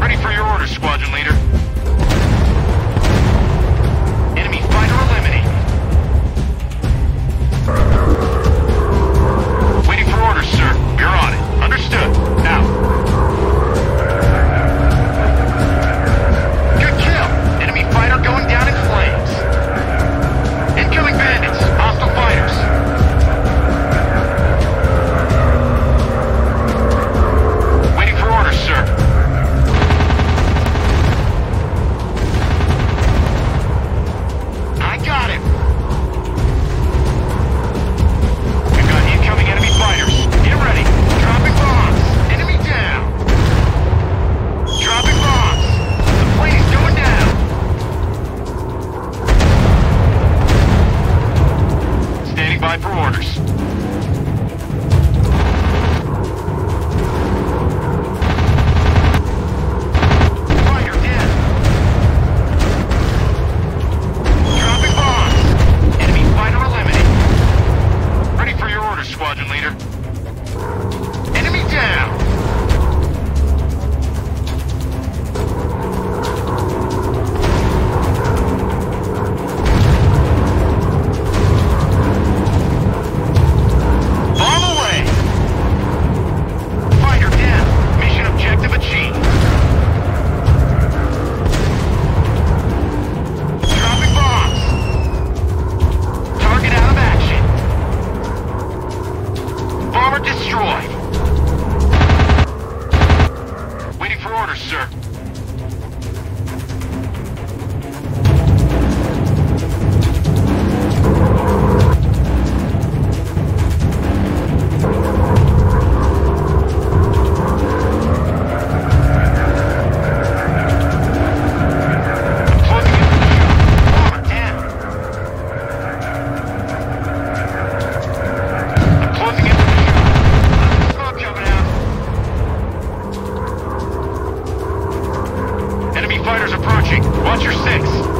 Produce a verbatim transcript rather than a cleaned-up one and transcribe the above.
Ready for your orders, squadron leader. Enemy fighter eliminated. Waiting for orders, sir. You're on it. Understood. Now. Good kill. Enemy fighter going down in flames. Incoming bandits. Hostile fighters. Waiting for orders, sir. I got him. We've got incoming enemy fighters. Get ready. Dropping bombs. Enemy down. Dropping bombs. The plane is going down. Standing by for orders. Fighter dead. Dropping bombs. Enemy fighter eliminated. Ready for your orders, squadron leader. Enemy down. Bomb away. Fighter down. Mission objective achieved. Dropping bombs. Target out of action. Bomber destroyed. Waiting for orders, sir. Closing in for the shot. Bomber down. I'm closing in for the shot. Lots of smoke coming out. Enemy fighters approaching. Watch your six.